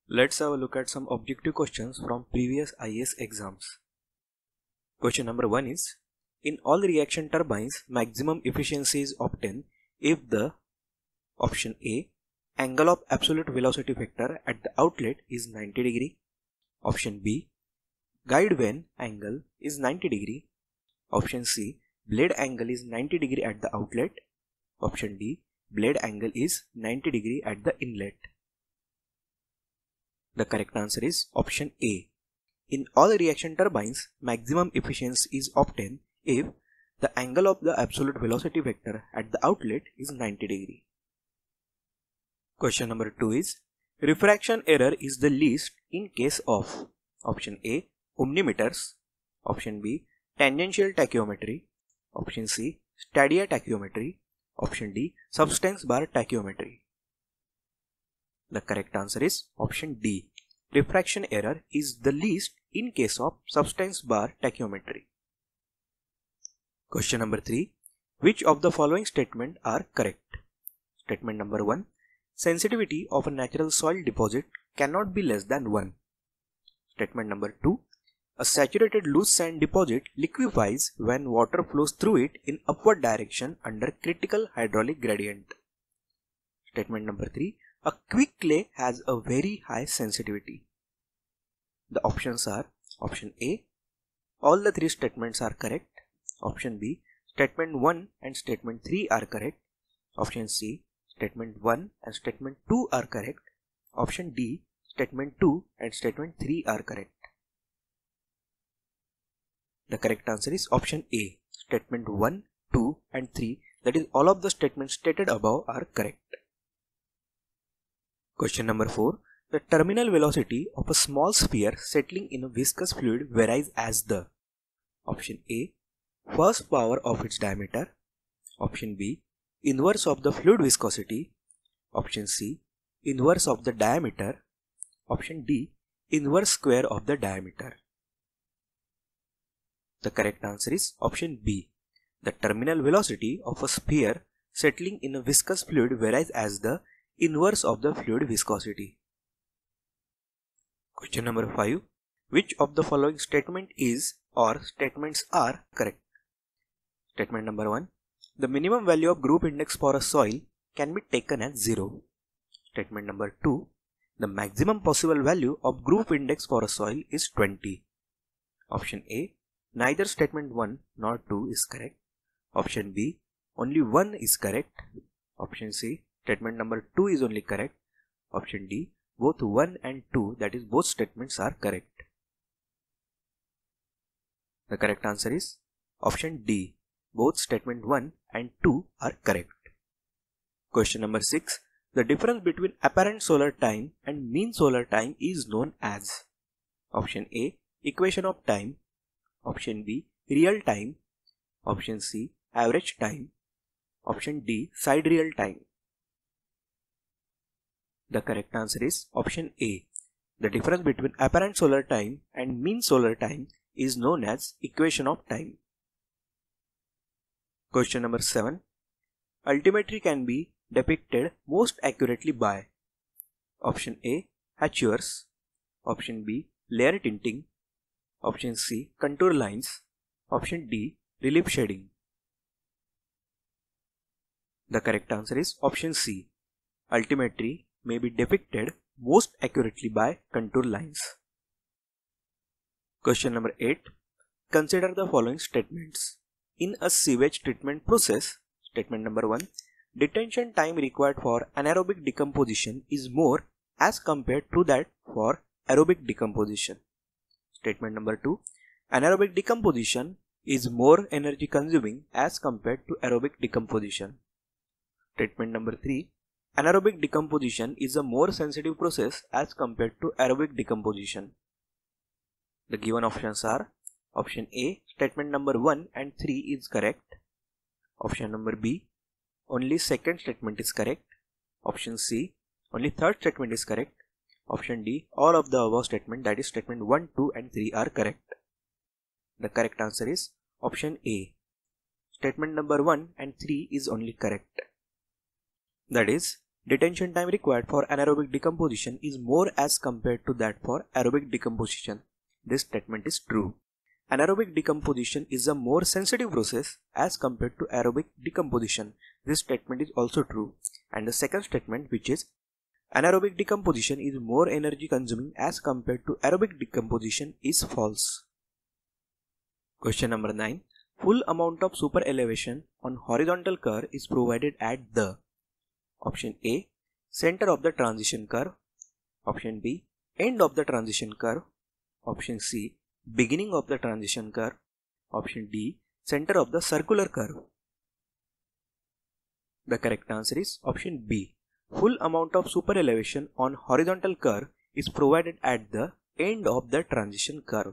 Let's have a look at some objective questions from previous IAS exams. Question number 1 is, in all reaction turbines, maximum efficiency is obtained if the option A, angle of absolute velocity vector at the outlet is 90 degree. Option B, guide vane angle is 90 degree. Option C, blade angle is 90 degree at the outlet. Option D, blade angle is 90 degree at the inlet. The correct answer is option A. In all reaction turbines, maximum efficiency is obtained if the angle of the absolute velocity vector at the outlet is 90 degree. Question number 2 is, refraction error is the least in case of option A, omnimeters. Option B, tangential tachyometry. Option C, stadia tachyometry. Option D, substance bar tachyometry. The correct answer is option D. Refraction error is the least in case of substance bar tachyometry. Question number 3. Which of the following statements are correct? Statement number 1. Sensitivity of a natural soil deposit cannot be less than 1. Statement number 2. A saturated loose sand deposit liquefies when water flows through it in upward direction under critical hydraulic gradient. Statement number 3. A quick clay has a very high sensitivity. The options are option A, all the 3 statements are correct. Option B, statement 1 and statement 3 are correct. Option C, statement 1 and statement 2 are correct. Option D, statement 2 and statement 3 are correct. The correct answer is option A, statement 1, 2 and 3, that is all of the statements stated above are correct. Question number 4. The terminal velocity of a small sphere settling in a viscous fluid varies as the option A, first power of its diameter. Option B, inverse of the fluid viscosity. Option C, inverse of the diameter. Option D, inverse square of the diameter. The correct answer is option B. The terminal velocity of a sphere settling in a viscous fluid varies as the inverse of the fluid viscosity. Question number 5. Which of the following statement is or statements are correct? Statement number 1. The minimum value of group index for a soil can be taken as 0. Statement number 2. The maximum possible value of group index for a soil is 20. Option A. Neither statement 1 nor 2 is correct. Option B. Only 1 is correct. Option C. Statement number 2 is only correct. Option D. Both 1 and 2, that is both statements are correct. The correct answer is option D. Both statement 1 and 2 are correct. Question number 6. The difference between apparent solar time and mean solar time is known as option A, equation of time. Option B, real time. Option C, average time. Option D, sidereal time. The correct answer is option A. The difference between apparent solar time and mean solar time is known as equation of time. Question number 7. Altimetry can be depicted most accurately by option A, hachures. Option B, layer tinting. Option C, contour lines. Option D, relief shading. The correct answer is option C. Altimetry may be depicted most accurately by contour lines. Question number 8. Consider the following statements. In a sewage treatment process, statement number 1, detention time required for anaerobic decomposition is more as compared to that for aerobic decomposition. Statement number 2, anaerobic decomposition is more energy consuming as compared to aerobic decomposition. Statement number 3, anaerobic decomposition is a more sensitive process as compared to aerobic decomposition. The given options are option A, statement number 1 and 3 is correct. Option number B, only second statement is correct. Option C, only third statement is correct. Option D, all of the above statement, that is statement 1, 2 and 3 are correct. The correct answer is option A. Statement number 1 and 3 is only correct. That is, detention time required for anaerobic decomposition is more as compared to that for aerobic decomposition. This statement is true. Anaerobic decomposition is a more sensitive process as compared to aerobic decomposition. This statement is also true. And the second statement, which is anaerobic decomposition is more energy consuming as compared to aerobic decomposition, is false. Question number 9. Full amount of super elevation on horizontal curve is provided at the option A, center of the transition curve, option B, end of the transition curve, option C, beginning of the transition curve, option D, center of the circular curve. The correct answer is option B. Full amount of super elevation on horizontal curve is provided at the end of the transition curve.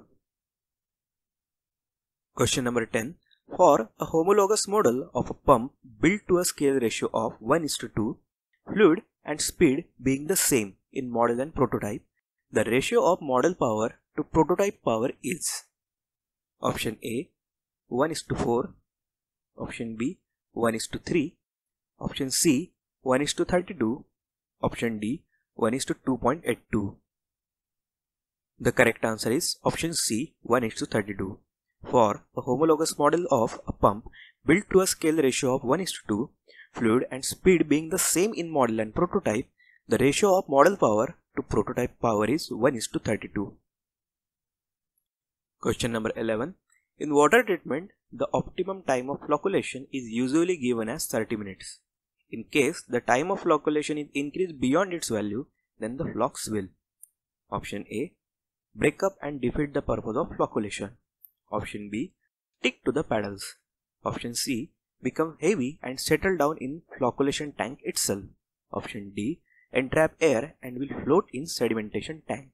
Question number 10. For a homologous model of a pump built to a scale ratio of 1:2, fluid and speed being the same in model and prototype, the ratio of model power to prototype power is option A 1:4, option B 1:3, option C 1:32, option D 1:2.82. The correct answer is option C 1:32. For a homologous model of a pump built to a scale ratio of 1:2, fluid and speed being the same in model and prototype, the ratio of model power to prototype power is 1:32. Question number 11. In water treatment, the optimum time of flocculation is usually given as 30 minutes. In case the time of flocculation is increased beyond its value, then the flocks will option A, break up and defeat the purpose of flocculation, option B, stick to the paddles, option C, become heavy and settle down in flocculation tank itself, option D, entrap air and will float in sedimentation tank.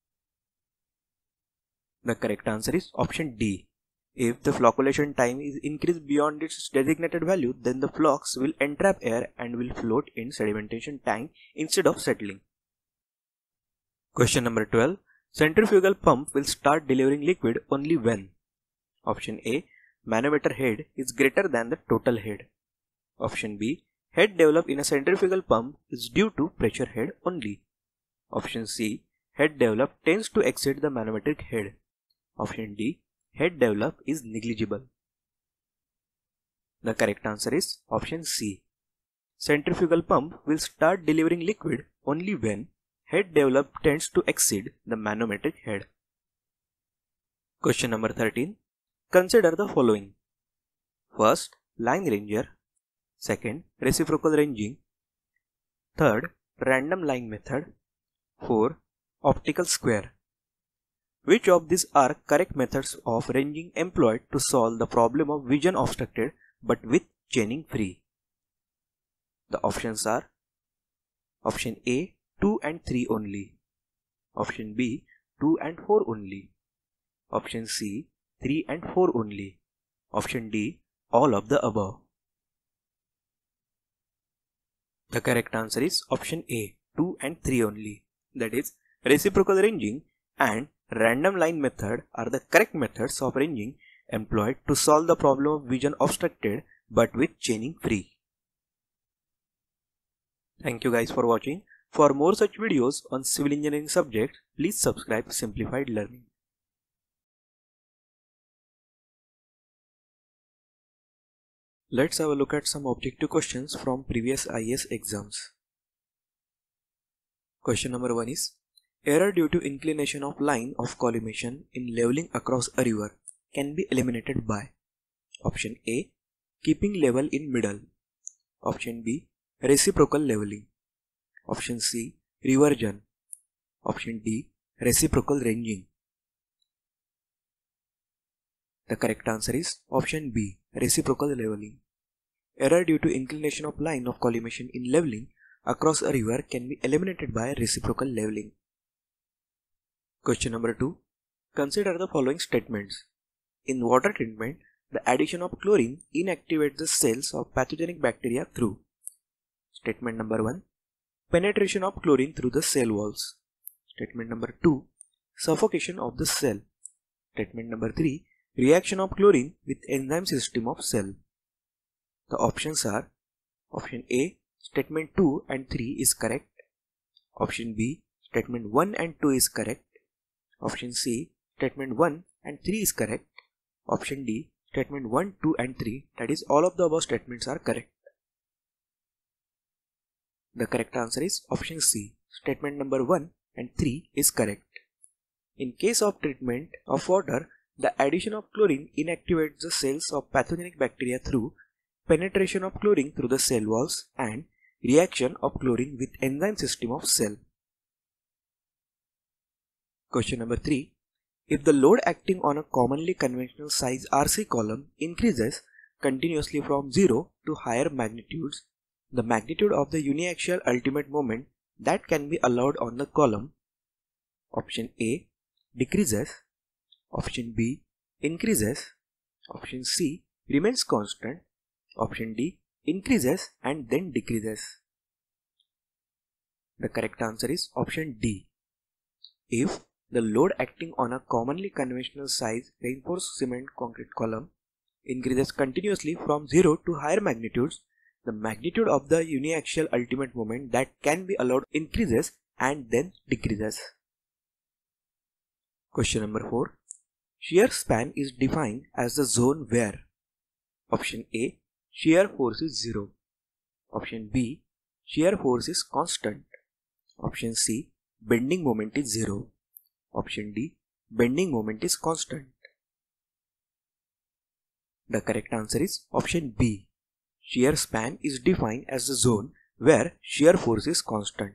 The correct answer is option D. If the flocculation time is increased beyond its designated value, then the flocks will entrap air and will float in sedimentation tank instead of settling. Question number 12. Centrifugal pump will start delivering liquid only when option A, manometer head is greater than the total head, option B, head developed in a centrifugal pump is due to pressure head only, option C, head developed tends to exceed the manometric head, option D, head developed is negligible. The correct answer is option C. Centrifugal pump will start delivering liquid only when head developed tends to exceed the manometric head. Question number 13. Consider the following. First, line ranger. Second, reciprocal ranging. Third, random line method. 4. Optical square. Which of these are correct methods of ranging employed to solve the problem of vision obstructed but with chaining free? The options are option A, 2 and 3 only, option B, 2 and 4 only, option C, 3 and 4 only, option D, all of the above. The correct answer is option A, 2 and 3 only. That is, reciprocal ranging and random line method are the correct methods of ranging employed to solve the problem of vision obstructed but with chaining free. Thank you guys for watching. For more such videos on civil engineering subjects, please subscribe Simplified Learning. Let's have a look at some objective questions from previous IAS exams. Question number 1 is, error due to inclination of line of collimation in leveling across a river can be eliminated by option A, keeping level in middle, option B, reciprocal leveling, option C, reversion, option D, reciprocal ranging. The correct answer is option B, reciprocal leveling. Error due to inclination of line of collimation in leveling across a river can be eliminated by reciprocal leveling. Question number 2. Consider the following statements. In water treatment, the addition of chlorine inactivates the cells of pathogenic bacteria through statement number 1. Penetration of chlorine through the cell walls. Statement number 2. Suffocation of the cell. Statement number 3. Reaction of chlorine with enzyme system of cell. The options are option A, statement 2 and 3 is correct. Option B, statement 1 and 2 is correct. Option C, statement 1 and 3 is correct. Option D, statement 1, 2 and 3, that is all of the above statements are correct. The correct answer is option C, statement number 1 and 3 is correct. In case of treatment of water, the addition of chlorine inactivates the cells of pathogenic bacteria through penetration of chlorine through the cell walls and reaction of chlorine with enzyme system of cell. Question number 3. If the load acting on a commonly conventional size RC column increases continuously from 0 to higher magnitudes, the magnitude of the uniaxial ultimate moment that can be allowed on the column: option A, decreases, option B, increases, option C, remains constant, option D, increases and then decreases. The correct answer is option D. If the load acting on a commonly conventional size reinforced cement concrete column increases continuously from 0 to higher magnitudes, the magnitude of the uniaxial ultimate moment that can be allowed increases and then decreases. Question number 4. Shear span is defined as the zone where: option A, shear force is 0, option B, shear force is constant, option C, bending moment is 0, option D, bending moment is constant. The correct answer is option B. Shear span is defined as the zone where shear force is constant.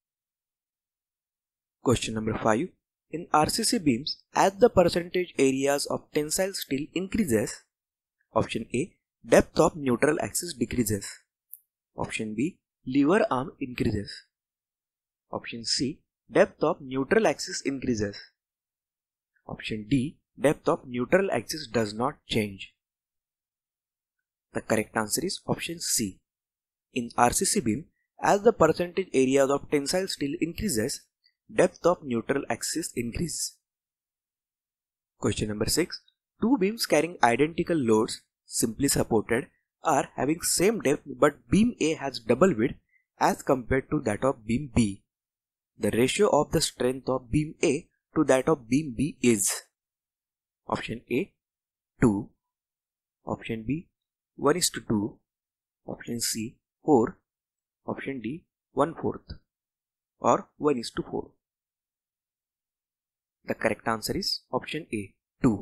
Question number 5. In RCC beams, as the percentage areas of tensile steel increases: option A, depth of neutral axis decreases, option B, lever arm increases, option C, depth of neutral axis increases, option D, depth of neutral axis does not change. The correct answer is option C. In RCC beam, as the percentage areas of tensile steel increases, depth of neutral axis increases. Question number 6. Two beams carrying identical loads, simply supported, are having same depth, but beam A has double width as compared to that of beam B. The ratio of the strength of beam A to that of beam B is: option A, 2, option B, 1:2, option C, 4, option D, 1/4, or 1:4. The correct answer is option A, 2.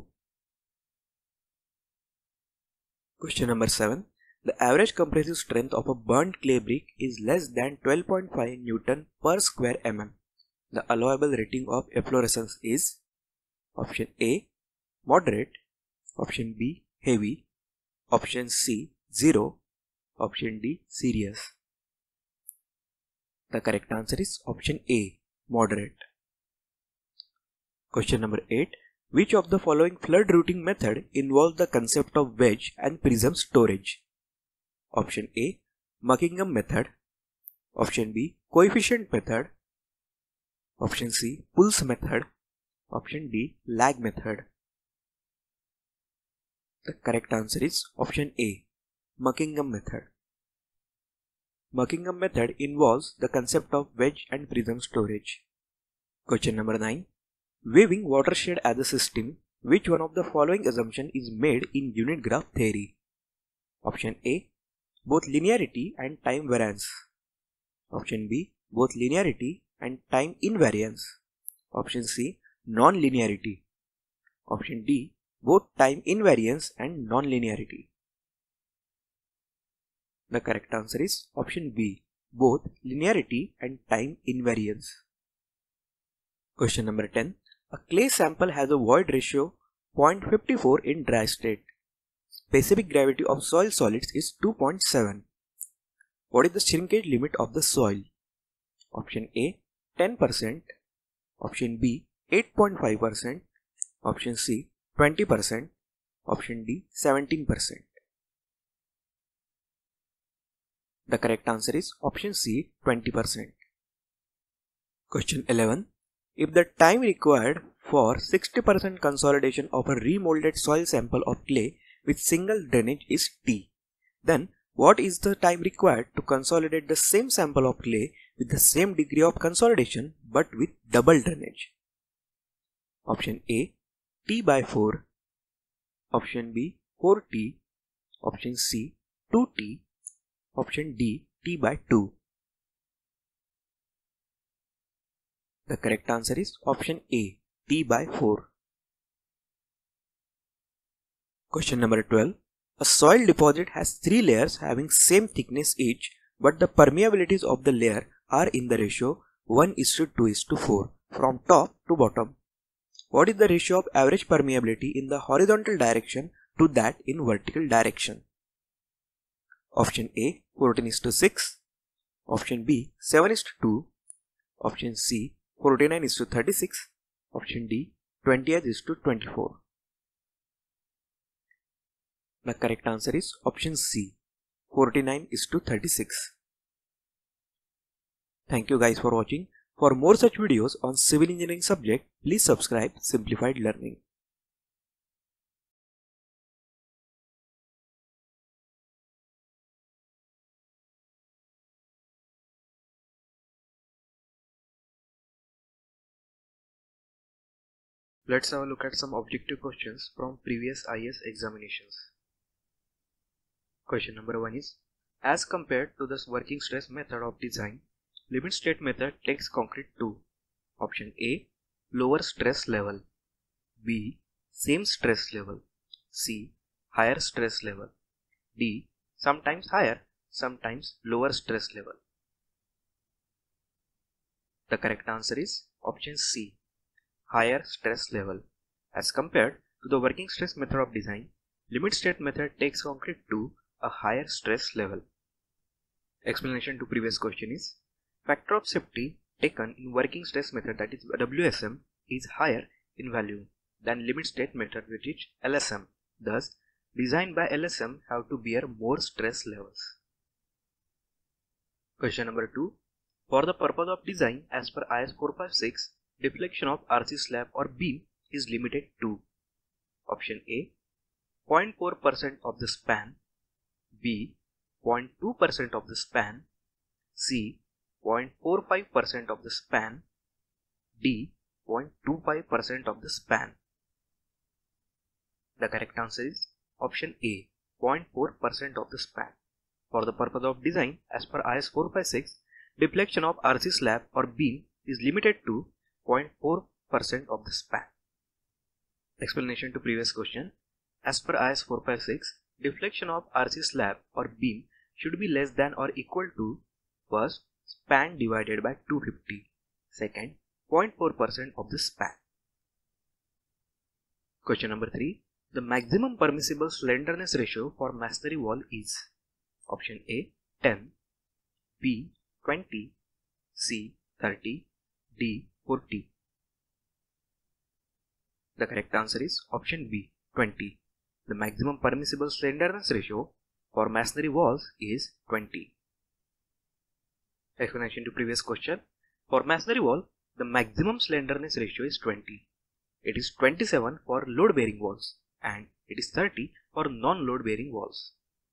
Question number 7. The average compressive strength of a burnt clay brick is less than 12.5 Newton per square mm. The allowable rating of efflorescence is: option A, moderate, option B, heavy, option C, 0, option D, serious. The correct answer is option A, moderate. Question number 8. Which of the following flood routing method involves the concept of wedge and prism storage? Option A, Buckingham method, option B, coefficient method, option C, Pulse method, option D, lag method. The correct answer is option A, Buckingham method. Buckingham method involves the concept of wedge and prism storage. Question number 9. Weaving watershed as a system, which one of the following assumption is made in unit graph theory? Option A, both linearity and time variance, option B, both linearity and time invariance, option C, non-linearity, option D, both time invariance and non-linearity. The correct answer is option B, both linearity and time invariance. Question number 10. A clay sample has a void ratio 0.54 in dry state. Specific gravity of soil solids is 2.7. What is the shrinkage limit of the soil? Option A, 10%, option B, 8.5%, option C, 20%, option D, 17%. The correct answer is option C, 20%. Question 11. If the time required for 60% consolidation of a remolded soil sample of clay with single drainage is T, then What is the time required to consolidate the same sample of clay with the same degree of consolidation but with double drainage? Option A, T by 4. Option B, 4T. Option C, 2T. Option D, T by 2. The correct answer is option A, T by 4. Question number 12. A soil deposit has 3 layers having same thickness each, but the permeabilities of the layer are in the ratio 1:2:4 from top to bottom. What is the ratio of average permeability in the horizontal direction to that in vertical direction? Option A, 14:6. Option B, 7:2. Option C, 49:36. Option D, 20:24. The correct answer is option C, 49:36. Thank you guys for watching. For more such videos on civil engineering subject, please subscribe Simplified Learning. Let's have a look at some objective questions from previous IAS examinations. Question number 1 is, as compared to the working stress method of design, limit state method takes concrete to option A, lower stress level, B, same stress level, C, higher stress level, D, sometimes higher, sometimes lower stress level. The correct answer is option C, higher stress level. As compared to the working stress method of design, limit state method takes concrete to a higher stress level. Explanation to previous question is, factor of safety taken in working stress method, that is WSM, is higher in value than limit state method, which is LSM. Thus, design by LSM have to bear more stress levels. Question number 2. For the purpose of design as per IS 456, deflection of RC slab or beam is limited to option A, 0.4% of the span, B, 0.2% of the span, C, 0.45% of the span, D, 0.25% of the span. The correct answer is option A, 0.4% of the span. For the purpose of design as per IS 456, deflection of RC slab or beam is limited to 0.4% of the span. Explanation to previous question. As per IS 456, deflection of RC slab or beam should be less than or equal to, first, span divided by 250, second, 0.4% of the span. Question number 3. The maximum permissible slenderness ratio for masonry wall is option A, 10, B, 20, C, 30, D, 40. The correct answer is option B, 20. The maximum permissible slenderness ratio for masonry walls is 20. Explanation to previous question. For masonry wall, the maximum slenderness ratio is 20. It is 27 for load bearing walls and it is 30 for non-load bearing walls.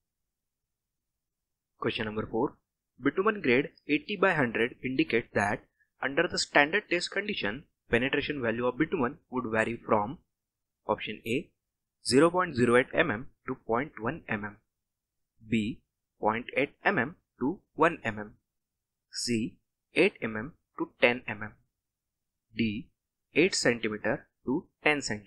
Question number 4. Bitumen grade 80 by 100 indicate that under the standard test condition, penetration value of bitumen would vary from option A, 0.08 mm to 0.1 mm, B, 0.8 mm to 1 mm, C, 8 mm to 10 mm, D, 8 cm to 10 cm.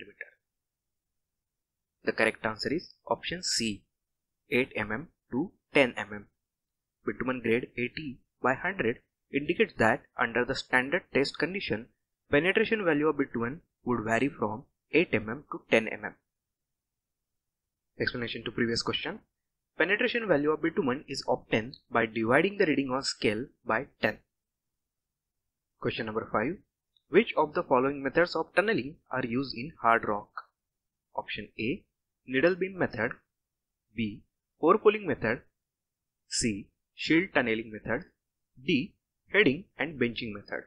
The correct answer is option C, 8 mm to 10 mm. Bitumen grade 80 by 100 indicates that under the standard test condition, penetration value of bitumen would vary from 8 mm to 10 mm. Explanation to previous question. Penetration value of bitumen is obtained by dividing the reading on scale by 10. Question number 5. Which of the following methods of tunneling are used in hard rock? Option A, needle beam method, B, pore pulling method, C, shield tunneling method, D, heading and benching method.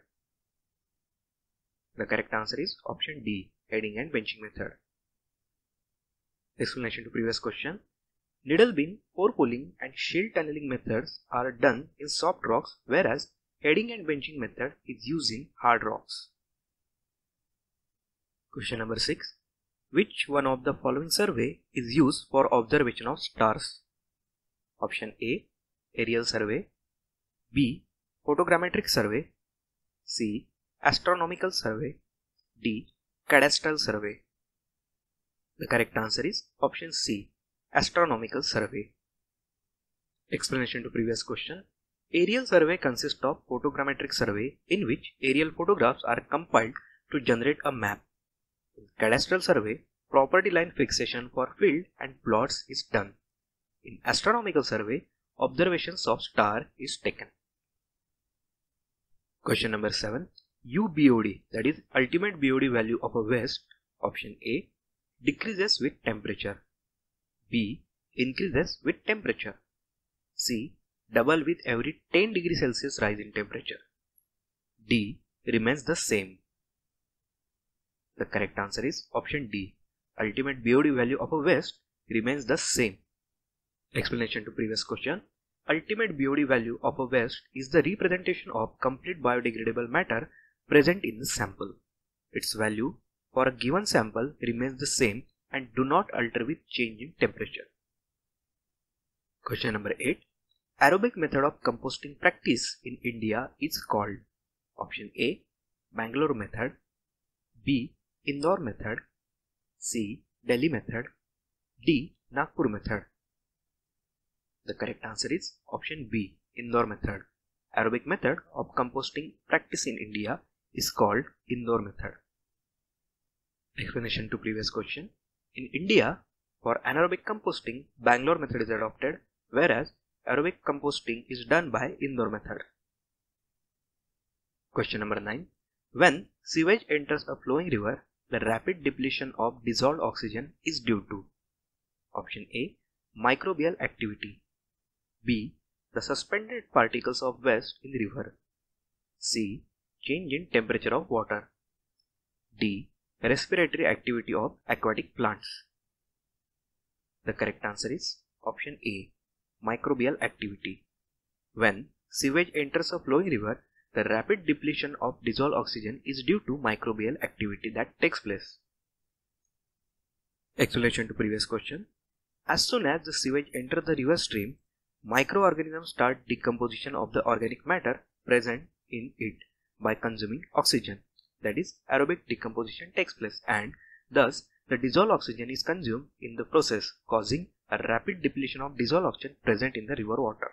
The correct answer is option D, heading and benching method. Explanation to previous question. Needle beam, pore pulling and shield tunneling methods are done in soft rocks, whereas heading and benching method is used in hard rocks. Question number 6. Which one of the following survey is used for observation of stars? Option A. Aerial survey. B. Photogrammetric survey. C. Astronomical survey. D. Cadastral survey. The correct answer is option C. Astronomical survey. Explanation to previous question. Aerial survey consists of photogrammetric survey in which aerial photographs are compiled to generate a map. In cadastral survey, property line fixation for field and plots is done. In astronomical survey, observations of star is taken. Question number 7. UBOD, that is ultimate BOD value of a vest, option A, decreases with temperature. B. Increases with temperature. C. Double with every 10 degrees Celsius rise in temperature. D. Remains the same. The correct answer is option D. Ultimate BOD value of a vest remains the same. Explanation to previous question. Ultimate BOD value of a vest is the representation of complete biodegradable matter present in the sample. Its value for a given sample remains the same and do not alter with change in temperature. Question number 8. Aerobic method of composting practice in India is called option A. Bangalore method. B. Indore method. C. Delhi method. D. Nagpur method. The correct answer is option B. Indore method. Aerobic method of composting practice in India is called Indore method. Explanation to previous question. In India, for anaerobic composting, Bangalore method is adopted, whereas aerobic composting is done by Indore method. Question number 9. When sewage enters a flowing river, the rapid depletion of dissolved oxygen is due to option A. Microbial activity. B. The suspended particles of waste in the river. C. Change in temperature of water. D. Respiratory activity of aquatic plants. The correct answer is option A. Microbial activity. When sewage enters a flowing river, the rapid depletion of dissolved oxygen is due to microbial activity that takes place. Explanation to previous question. As soon as the sewage enters the river stream, microorganisms start decomposition of the organic matter present in it by consuming oxygen. That is, aerobic decomposition takes place, and thus the dissolved oxygen is consumed in the process, causing a rapid depletion of dissolved oxygen present in the river water.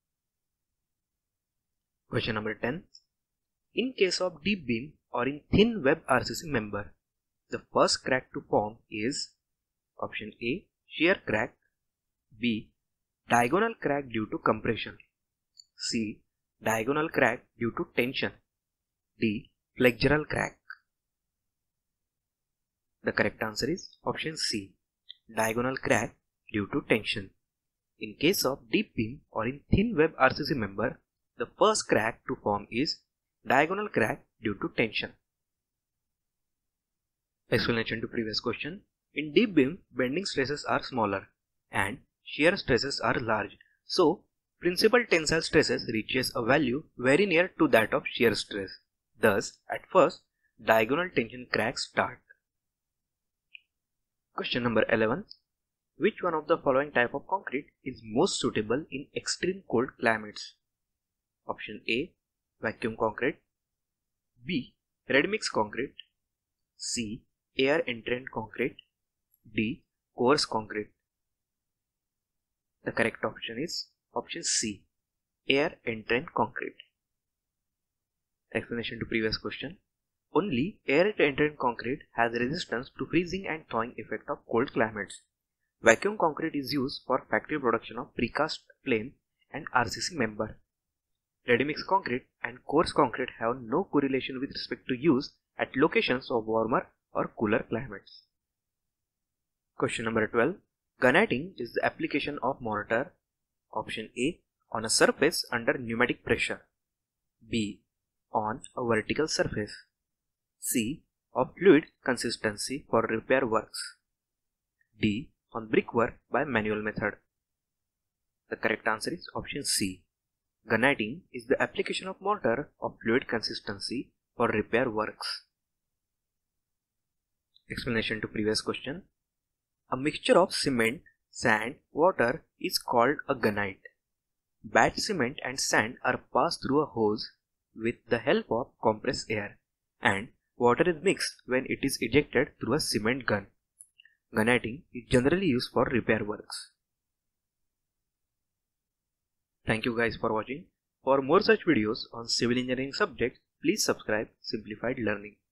Question number 10. In case of deep beam or in thin web RCC member, the first crack to form is option A. Shear crack. B. Diagonal crack due to compression. C. Diagonal crack due to tension. D. Flexural crack. The correct answer is option C. Diagonal crack due to tension. In case of deep beam or in thin web RCC member, the first crack to form is diagonal crack due to tension. Explanation to previous question. In deep beam, bending stresses are smaller and shear stresses are large. So, principal tensile stresses reaches a value very near to that of shear stress. Thus, at first, diagonal tension cracks start. Question number 11. Which one of the following type of concrete is most suitable in extreme cold climates? Option A. Vacuum concrete. B. Ready mix concrete. C. Air entrained concrete. D. Coarse concrete. The correct option is option C. Air entrained concrete. Explanation to previous question. Only air entrained concrete has resistance to freezing and thawing effect of cold climates. Vacuum concrete is used for factory production of precast plane and RCC member. Ready mix concrete and coarse concrete have no correlation with respect to use at locations of warmer or cooler climates. Question number 12. Gunniting is the application of mortar. Option A. On a surface under pneumatic pressure. B. On a vertical surface. C. Of fluid consistency for repair works. D. On brickwork by manual method. The correct answer is option C. Gunniting is the application of mortar of fluid consistency for repair works. Explanation to previous question. A mixture of cement, sand, water is called a gunite. Batch cement and sand are passed through a hose with the help of compressed air, and water is mixed when it is ejected through a cement gun. Gunniting is generally used for repair works. Thank you guys for watching. For more such videos on civil engineering subjects, please subscribe Simplified Learning.